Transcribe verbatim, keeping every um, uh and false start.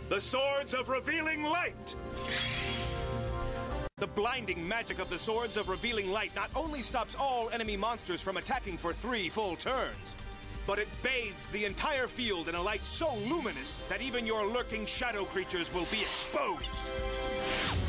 The Swords of Revealing Light! The blinding magic of the Swords of Revealing Light not only stops all enemy monsters from attacking for three full turns, but it bathes the entire field in a light so luminous that even your lurking shadow creatures will be exposed.